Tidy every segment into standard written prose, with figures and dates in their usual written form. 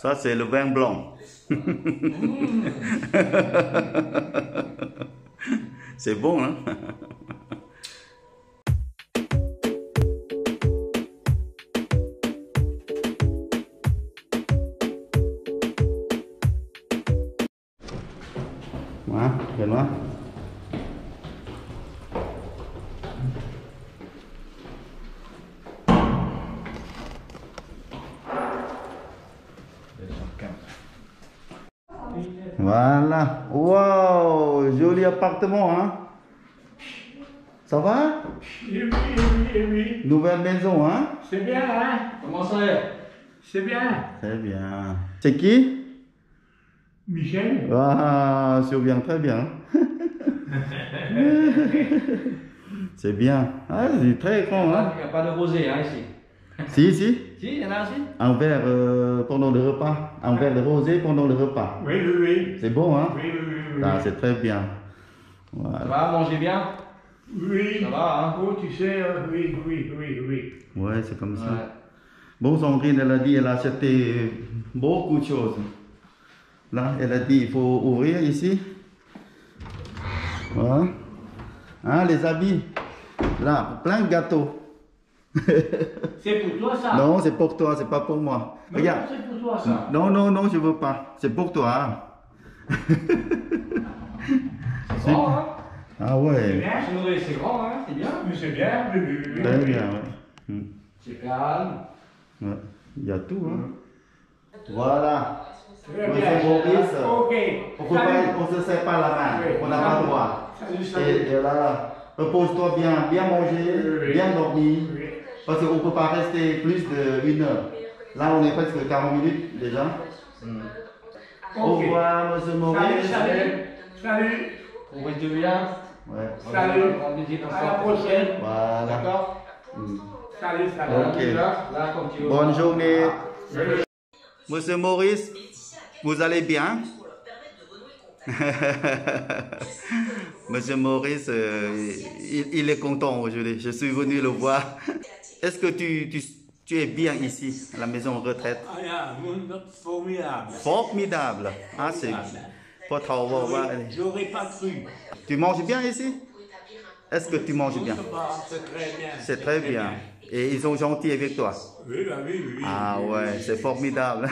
Ça, c'est le vin blanc. C'est bon, hein? Voilà, regarde-moi. Voilà. Wow, joli appartement, hein? Ça va? Oui, oui. Nouvelle maison, hein? C'est bien, hein? Comment ça est? C'est bien. Très bien. C'est qui? Michel? Ah, je viens très bien. C'est bien. Ah, c'est très grand, hein? Il n'y a pas de rosé hein, ici. Si, si. Si, il y en a aussi. Un verre pendant le repas. Un verre de rosé pendant le repas. Oui, oui, oui. C'est bon, hein? Oui, oui, oui. Ah, c'est très bien. Ça Voilà. va, mangez bien? Oui. Ça va, hein? Oh, tu sais, oui, oui, oui, oui. Ouais, c'est comme ça. Ouais. Bon, Sandrine, elle a dit, elle a acheté beaucoup de choses. Là, elle a dit, il faut ouvrir ici. Voilà. Hein, les habits. Là, plein de gâteaux. C'est pour toi, ça? Non, c'est pour toi, c'est pas pour moi. Mais Regarde. non, c'est pour toi, ça. Non, non, non, je veux pas. C'est pour toi. C'est grand, hein? Ah C'est ouais. bien. C'est grand, hein? C'est bien. Mais c'est bien. Oui, oui, oui, Très oui. bien, ouais. C'est calme. Ouais. Il y a tout, hein. Voilà. Très Monsieur bien. Maurice, Ok. on peut pas, on se serre pas la main, Oui. on n'a pas le droit. Salut, salut. Et là, repose-toi bien, bien manger, Oui. bien dormir, Oui. parce qu'on ne peut pas rester plus d'1 heure. Là, on est presque 40 minutes déjà. Au Ok. revoir, monsieur Salut, Maurice. salut. Salut. Profitez bien. Ouais. Salut. On dit comme À ça. la prochaine. Voilà. D'accord? Salut, salut. Ok. Là, comme tu veux. Bonne journée. Oui. Monsieur Maurice, vous allez bien? Monsieur Maurice, il est content aujourd'hui. Je suis venu le voir. Est-ce que tu es bien ici, à la maison retraite? Ah, formidable. Formidable. Ah, c'est pas trop bon. J'aurais pas cru. Tu manges bien ici? Est-ce que tu manges bien? C'est très bien. C'est très bien. Et ils sont gentils avec toi? Oui, bah oui, oui. Ah ouais, c'est formidable.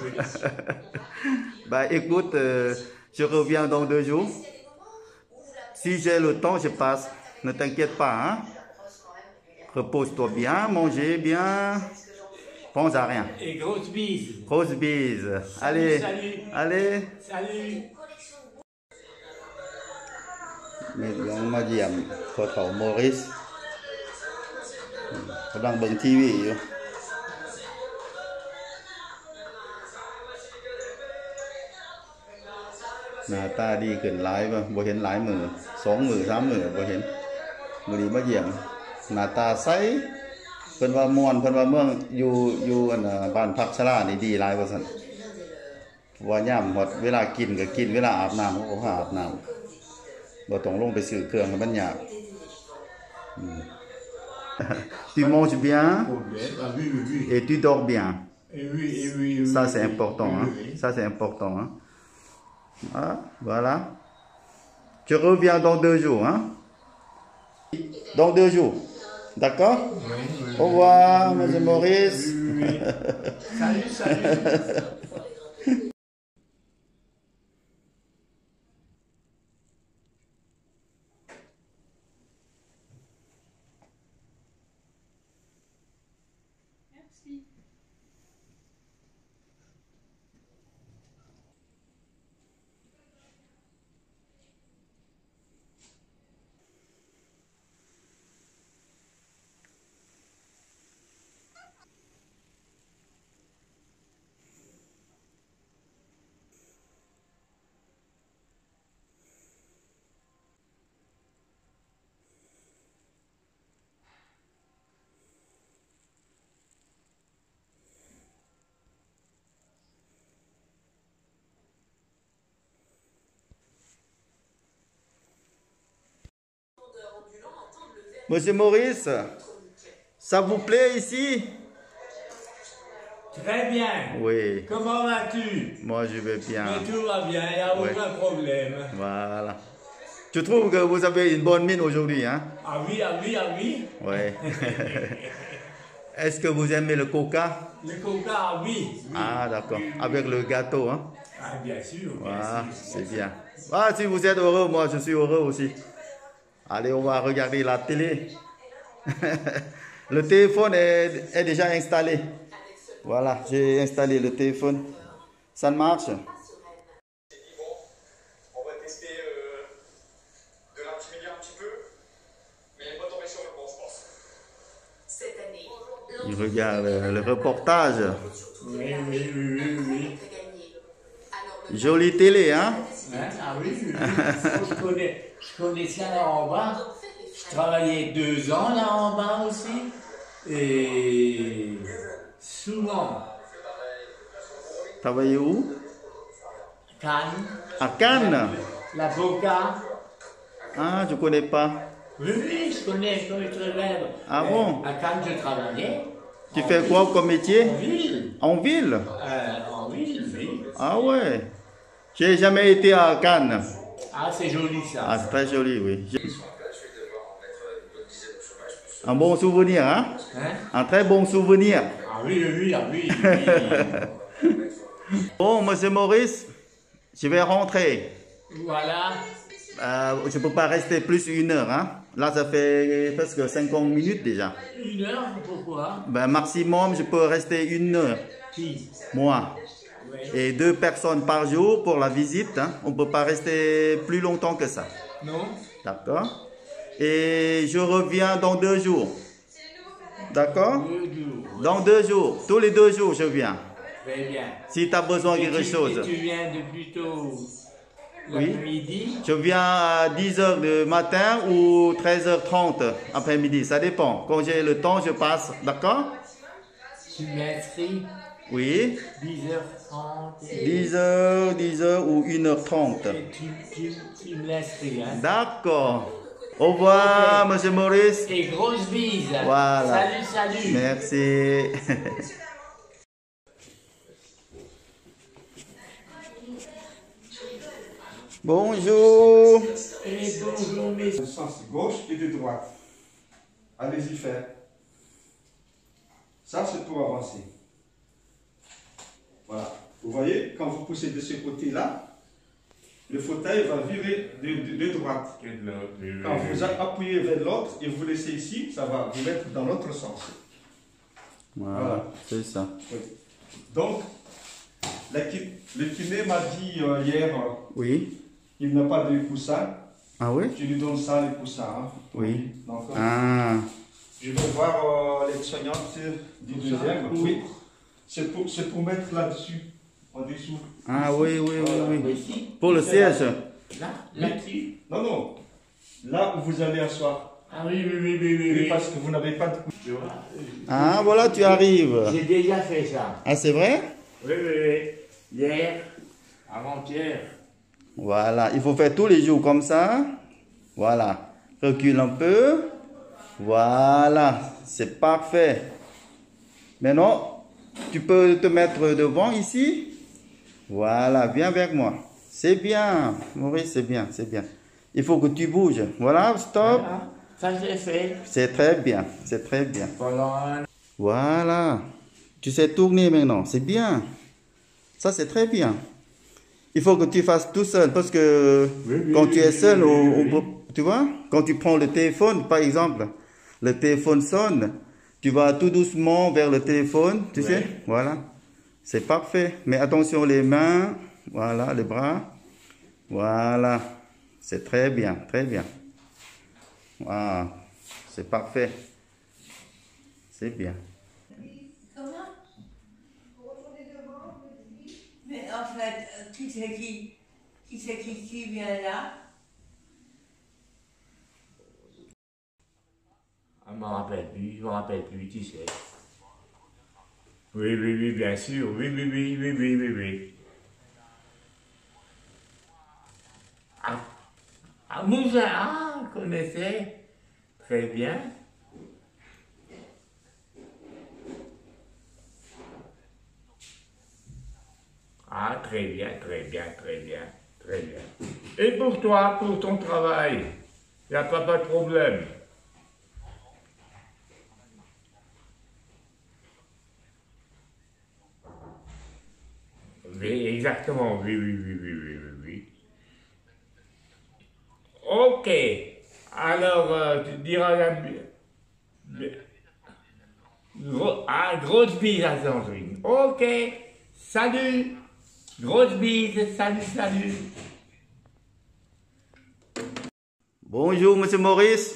Bah écoute, je reviens dans 2 jours. Si j'ai le temps, je passe. Ne t'inquiète pas, hein? Repose-toi bien, mangez bien. Pense à rien. Et grosse bise. Grosse bise. Allez, Salut. allez. Salut. นี่ลองมาเยี่ยมพ่อเฒ่าโมริสกำลังเบิ่งทีวีอยู่หน้าตาดีขึ้นหลายบ่เห็นหลายมื้อ2 มื้อ 3 มื้อบ่เห็นมื้อนี้มาเยี่ยมหน้าตาใสเพิ่นว่าม่วนเพิ่นว่าเมืองอยู่อันบ้านพักชรานี่ดีหลายว่าซั่นว่ายามหมดเวลากินก็กินเวลาอาบน้ำก็อาบน้ำบ่ต้องลงไปซื้อเครื่องให้มันยาก Tu manges bien Oui, oui, oui. et tu dors bien. Et oui, et oui, et oui. Ça c'est important, hein. Oui, oui. Ça c'est important, hein. Ah, voilà. Tu reviens dans 2 jours, hein. Dans 2 jours. D'accord? Oui, oui, Au revoir, monsieur Maurice. oui, oui. Salut, salut. Monsieur Maurice, ça vous plaît ici? Très bien. Oui, Comment vas-tu? moi je vais bien. Mais tout va bien, il n'y a Ouais. aucun problème. Voilà. Je trouve que vous avez une bonne mine aujourd'hui, hein? Ah oui, ah oui, ah oui. Ouais. Est-ce que vous aimez le coca? Le coca, ah oui. Oui. Ah, d'accord. Oui, oui. Avec le gâteau, hein? Ah, bien sûr. Bien Ah, sûr. c'est bien. Ah, si vous êtes heureux, moi je suis heureux aussi. Allez, on va regarder la télé. Le téléphone est déjà installé. Voilà, j'ai installé le téléphone. Ça marche. On va tester de l'intimider un petit peu, mais pas tomber sur le bon, je pense. Cette année, Il regarde le reportage. Oui, oui, oui, oui, oui. Jolie télé, hein? Hein? Ah oui, oui, oui. Je connais ça là en bas. Je travaillais 2 ans là en bas aussi. Et souvent, Travaillez où? Cannes, À Cannes. la Boca. Ah, je connais pas. Oui, oui, je connais très bien. Ah bon? À Cannes, je travaillais. Tu fais quoi comme métier? En ville. En ville? En ville, oui. Ah ouais. J'ai jamais été à Cannes. Ah, c'est joli ça. Ah, c'est très joli, oui. Un bon souvenir, hein? Hein? Un très bon souvenir. Ah oui, oui, oui, ah oui, oui. Bon, monsieur Maurice, je vais rentrer. Voilà. Je ne peux pas rester plus une heure, hein? Là, ça fait presque 50 minutes déjà. 1 heure, pourquoi? Ben, maximum, je peux rester une heure. Qui? Moi. Oui. Et 2 personnes par jour pour la visite, hein? On ne peut pas rester plus longtemps que ça. Non? D'accord? Et je reviens dans 2 jours. D'accord? 2 jours. Dans 2 jours. Tous les 2 jours, je viens. Très bien. Si tu as besoin de quelque chose. Et tu viens de plutôt Oui. l'après-midi? Je viens à 10h du matin ou 13h30 après-midi. Ça dépend. Quand j'ai le temps, je passe. D'accord? Tu m'inscris Oui. 10h30. 10h ou 1h30. Et tu me l'inscris, hein? D'accord. Au revoir, monsieur Maurice. Et grosse bise. Voilà. Salut, salut. Merci. Bonjour. Et bonjour, mes... Le sens gauche et de droite. Allez-y faire. Ça, c'est pour avancer. Voilà. Vous voyez, quand vous poussez de ce côté-là, le fauteuil va virer de droite. Quand vous appuyez vers l'autre et vous laissez ici, ça va vous mettre dans l'autre sens. Voilà, c'est ça. Oui. Donc, le kiné m'a dit hier, Oui. il n'a pas de coussin. Ah oui? Tu lui donnes ça, les coussins. Hein. Oui. Donc, Ah. je vais voir les soignantes du deuxième. Oui. C'est pour mettre là-dessus, en dessous. Ah oui, oui, oui, oui. Ici? Pour le siège. Là? Là-dessus? Non, non. Là où vous allez asseoir. Ah oui, oui, oui, oui, oui. Oui, parce que vous n'avez pas de coussin. Tu vois? Ah, voilà, tu arrives. J'ai déjà fait ça. Ah, c'est vrai? Oui, oui, oui. Hier, avant-hier. Voilà, il faut faire tous les jours comme ça. Voilà. Recule un peu. Voilà, c'est parfait. Maintenant, tu peux te mettre devant ici. Voilà, viens avec moi. C'est bien, Maurice, c'est bien, c'est bien. Il faut que tu bouges. Voilà, stop. Voilà. Ça, c'est fait. C'est très bien, c'est très bien. Pendant un... Voilà. Tu sais tourner maintenant, c'est bien. Ça, c'est très bien. Il faut que tu fasses tout seul parce que quand tu es seul, tu vois, quand tu prends le téléphone, par exemple, le téléphone sonne, tu vas tout doucement vers le téléphone, tu sais, voilà. C'est parfait. Mais attention les mains, voilà, les bras. Voilà. C'est très bien, très bien. Voilà. C'est parfait. C'est bien. Comment? Mais en fait, qui c'est qui vient là? Je ne me rappelle plus, tu sais. Oui, oui, oui, bien sûr. Oui, oui, oui, oui, oui, oui, oui. Ah, Moussa, ah, connaissez. Très bien. Ah, très bien, très bien, très bien, très bien. Et pour toi, pour ton travail, il n'y a pas de problème. Oui, exactement, oui, oui, oui, oui, oui, oui, oui. Ok, alors tu diras grosse bise à Sandrine. Ok, salut, grosse bise, salut, salut. Bonjour, monsieur Maurice.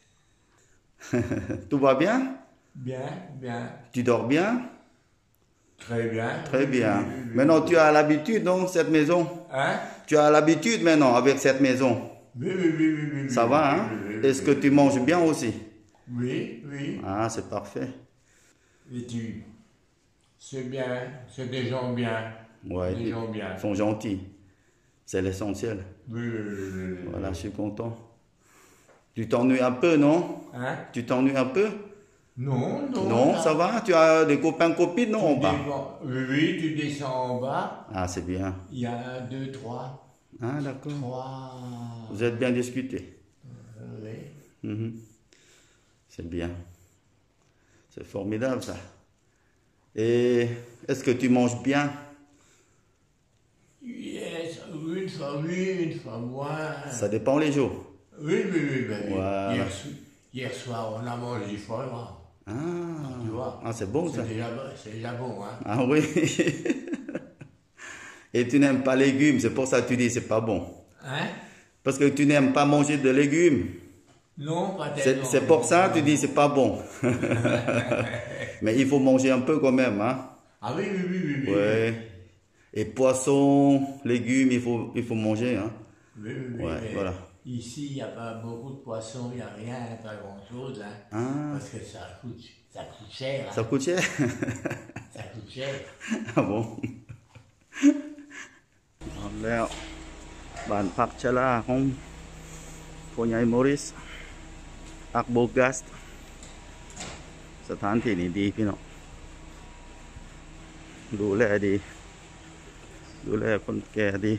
Tout va bien? Bien, bien, Tu dors bien? très bien. Très Oui, bien. oui, oui, oui. Maintenant, tu as l'habitude, donc, cette maison? Hein? Tu as l'habitude maintenant avec cette maison? Oui, oui, oui, oui, oui. Ça oui, va, oui, hein? oui, oui, Est-ce que oui, tu manges bien aussi? Oui, oui. Ah, c'est parfait. Et tu? C'est bien, c'est des gens bien. Ouais, Des gens bien. ils sont gentils. C'est l'essentiel. Oui, oui, oui, oui, oui. Voilà, je suis content. Tu t'ennuies un peu, non? Hein? Tu t'ennuies un peu? Non, non. Non, ça va? Tu as des copains, copines, non, en bas? Oui, oui, tu descends en bas. Ah, c'est bien. Il y a 1, 2, 3. Ah, d'accord. 3. Vous êtes bien discutés. Oui. Mhm. C'est bien. C'est formidable, ça. Et est-ce que tu manges bien? Yes, une fois oui, une fois moins. Ça dépend les jours. Oui, oui, oui. oui. Voilà. Hier soir, on a mangé du foie gras. Ah, Tu vois. ah, c'est bon, ça. C'est déjà bon, hein. Ah oui. Et tu n'aimes pas les légumes, c'est pour ça que tu dis c'est pas bon. Hein? Parce que tu n'aimes pas manger de légumes. Non, pas tellement. C'est pour ça que tu dis c'est pas bon. Mais il faut manger un peu quand même, hein. Ah oui, oui, oui, oui. oui. Ouais. Et poisson, légumes, il faut manger, hein. Oui, oui, oui. Ouais, mais voilà. Ici, il n'y a pas beaucoup de poissons, il n'y a rien, pas grand-chose, hein. Ah, Parce que ça coûte cher. Hein. ça coûte cher? Ça coûte cher. Ah bon? แล้วบ้านพักชราของพ่อใหญ่มอริสอักโบกัสสถานที่นี้ดีพี่น้องดูแลดีดูแลคนแก่ดี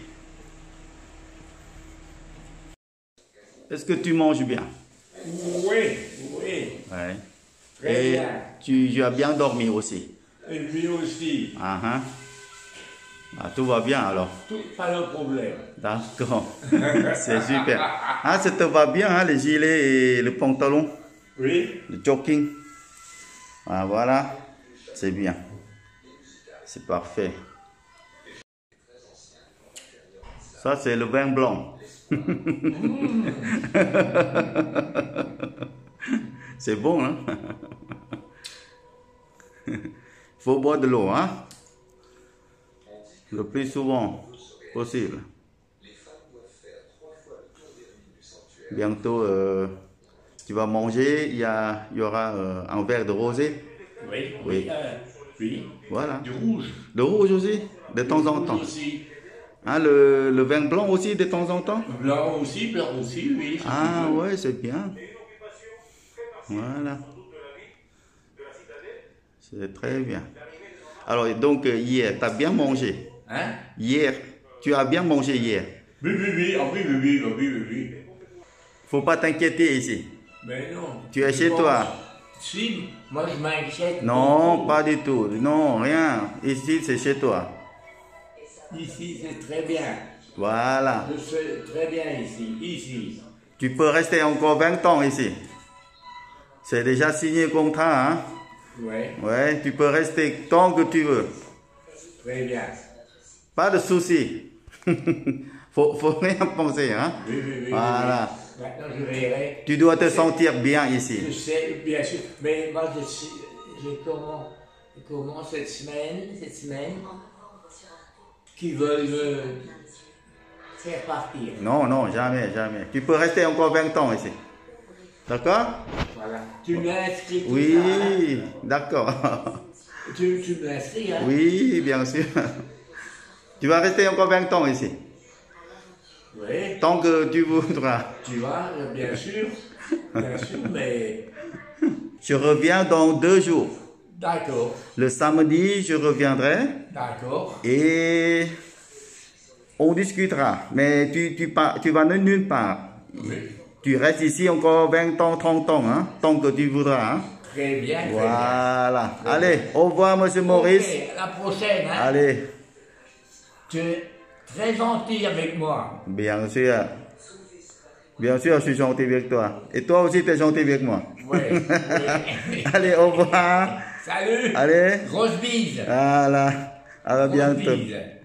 Est-ce que tu manges bien? Oui, oui. Ouais. Très Et bien. tu as bien dormi aussi? Et lui aussi. Ah, hein. Ah, tout va bien alors? Pas de problème. D'accord. C'est super. Ah, ça te va bien, hein, les gilets et le pantalon? Oui. Le jogging. Ah, voilà. C'est bien. C'est parfait. Ça, c'est le vin blanc. C'est bon, hein? Faut boire de l'eau, hein? Le plus souvent possible. Bientôt, tu vas manger, il y aura un verre de rosé. Oui. Oui. Oui. Voilà. Du rouge. De rouge aussi, de temps en Rouge temps. aussi. Hein, le vin blanc aussi, de temps en temps. Blanc aussi, oui. si Ah tu veux. ouais, c'est bien. Voilà. C'est très bien. Alors, donc, hier, tu as bien mangé. Hein? Hier, tu as bien mangé hier. Oui, oui, oui. Ah, oui, oui, oui, oui, oui, oui. Faut pas t'inquiéter ici. Mais non. Tu es chez penses- toi. Si, moi je m'inquiète. Non, beaucoup. pas du tout. Non, rien. Ici, c'est chez toi. Ici, c'est très bien. Voilà. Je suis très bien ici. Ici. Tu peux rester encore 20 ans ici. C'est déjà signé contrat, hein? Oui, Ouais, tu peux rester tant que tu veux. très bien. Pas de souci. faut rien penser, hein? Oui, oui, oui. Voilà. oui. Maintenant, je verrai. Tu dois te sentir bien Je ici. sais, bien sûr. Mais moi, je commence cette semaine, qui veulent me faire partir. Non, non, jamais, jamais. Tu peux rester encore 20 ans ici. D'accord? Voilà. Tu m'inscris tout Oui, ça, hein? d'accord. Tu m'inscris, hein? Oui, bien sûr. Tu vas rester encore 20 ans ici. Oui. Tant que tu voudras. Tu vois, bien sûr, mais Je reviens dans 2 jours. D'accord, Le samedi, je reviendrai d'accord. et on discutera. Mais tu vas nulle part. Oui. Tu restes ici encore 20 ans, 30 ans, hein, tant que tu voudras. Hein. Très bien, très bien. Voilà. Allez, au revoir, monsieur Maurice. Ok, à la prochaine. Hein. Allez, Tu es très gentil avec moi. bien sûr. Bien sûr, je suis gentil avec toi. Et toi aussi, tu es gentil avec moi. Oui. Oui. Allez, au revoir. Salut. Allez. Grosse bise. Voilà. À Grosse bientôt. bise.